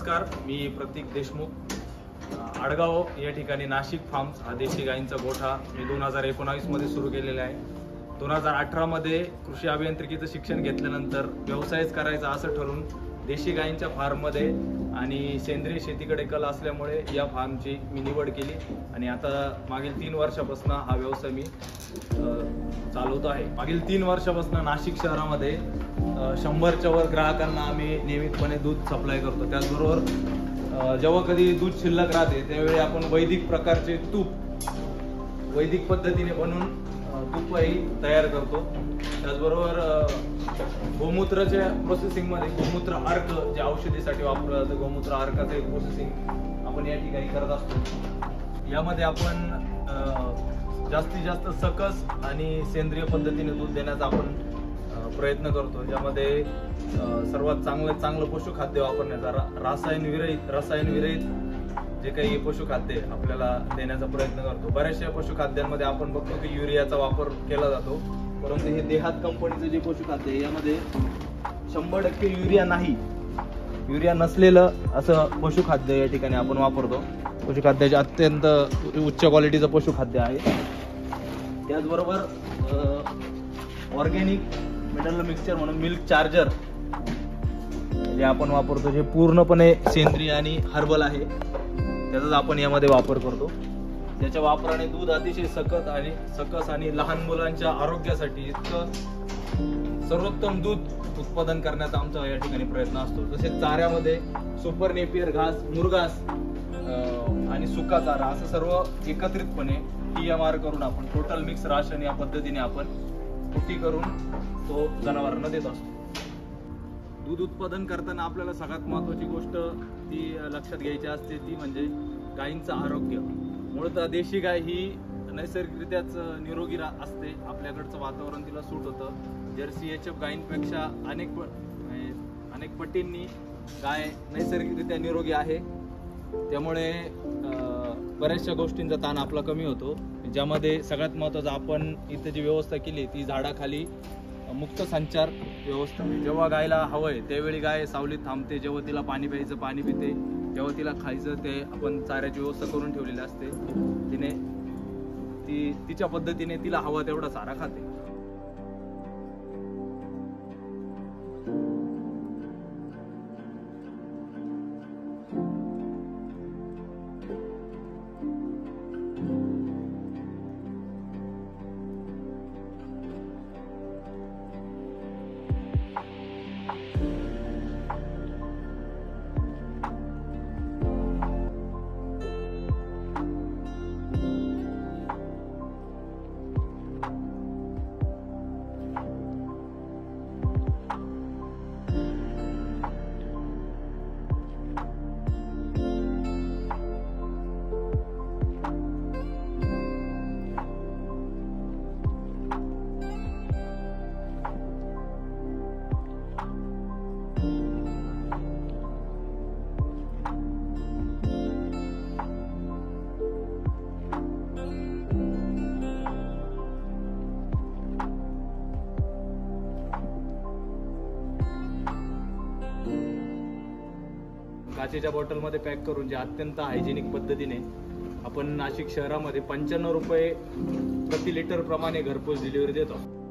नमस्कार, मी प्रतीक देशमुख. आडगाव या ठिकाणी नाशिक फार्म्स हा देशी गायींचा गोठा मी 2019 मध्ये सुरू केलेला आहे. 2018 मध्ये कृषी अभियांत्रिकीचं शिक्षण घेतल्यानंतर व्यवसायच करायचा असं ठरवून देशी गायींच्या फार्ममध्ये आणि सेंद्रिय शेतीकडे कल असल्यामुळे या फार्मची मी निवड केली आणि आता मागील 3 वर्षापासून हा व्यवसाय मी चालवतो आहे. मागील 3 वर्षापासून नाशिक शहरामध्ये 100च्या वर ग्राहकांना आम्ही नियमितपणे दूध सप्लाय करतो. त्याचबरोबर जेव्हा कधी दूध शिल्लक राहते त्यावेळी आपण वैदिक प्रकारचे तूप वैदिक पद्धतीने बनवून तूपही तयार करतो. त्याचबरोबर गोमूत्राच्या प्रोसेसिंगमध्ये गोमूत्र अर्क जे औषधीसाठी वापरलं जातं, गोमूत्र अर्काचं एक प्रोसेसिंग आपण या ठिकाणी करत असतो. यामध्ये आपण जास्तीत जास्त सकस आणि सेंद्रिय पद्धतीने दूध देण्याचा आपण प्रयत्न करतो, ज्यामध्ये सर्वात चांगलं पशुखाद्य वापरण्याचा रसायन विरहित जे काही पशुखाद्य आपल्याला देण्याचा प्रयत्न करतो. बऱ्याचशा पशुखाद्यांमध्ये आपण बघतो की युरियाचा वापर केला जातो, परंतु हे देहात कंपनीचं जे पशुखाद्य आहे यामध्ये 100% युरिया नाही, युरिया नसलेलं असं पशुखाद्य या ठिकाणी आपण वापरतो. पशुखाद्याचे अत्यंत उच्च क्वालिटीचं पशुखाद्य आहे. त्याचबरोबर ऑर्गॅनिक मिनरल मिक्सचर म्हणून मिल्क चार्जर जे आपण वापरतो, जे पूर्णपणे सेंद्रिय आणि हर्बल आहे, त्याचाच आपण यामध्ये वापर करतो. त्याच्या वापराने दूध अतिशय सकस आणि लहान मुलांच्या आरोग्यासाठी इतकं सर्वोत्तम दूध उत्पादन करण्याचा आमचा या ठिकाणी प्रयत्न असतो. तसेच चाऱ्यामध्ये सुपर नेपियर घास, मुरघास आणि सुका चारा असं सर्व एकत्रितपणे TMR करून आपण टोटल मिक्स राशन या पद्धतीने आपण कुटी करून तो जनावरांना देत असतो. दूध उत्पादन करताना आपल्याला सगळ्यात महत्त्वाची गोष्ट ती लक्षात घ्यायची असते, ती म्हणजे गायींचं आरोग्य. मूळतः देशी गाय ही नैसर्गिकरित्याच निरोगी असते. आपल्याकडचं वातावरण तिला सूट होतं. जर्सी HF गायींपेक्षा अनेक पटींनी गाय नैसर्गिकरित्या निरोगी आहे. त्यामुळे बऱ्याचशा गोष्टींचा ताण आपला कमी होतो, ज्यामध्ये सगळ्यात महत्त्वाचं आपण इथं जी व्यवस्था केली ती झाडाखाली मुक्त संचार व्यवस्था. जेव्हा गायला हवंय त्यावेळी गाय सावलीत थांबते, जेव्हा तिला पाणी प्यायचं पाणी पिते, जेव्हा तिला खायचं ते आपण चाऱ्याची व्यवस्था करून ठेवलेली असते. ती तिच्या पद्धतीने तिला हवा तेवढा चारा खाते. काचेच्या बॉटलमध्ये पॅक करून जे अत्यंत हायजेनिक पद्धतीने आपण नाशिक शहरामध्ये 95 रुपये प्रति लिटर प्रमाणे घरपोच डिलिव्हरी देतो.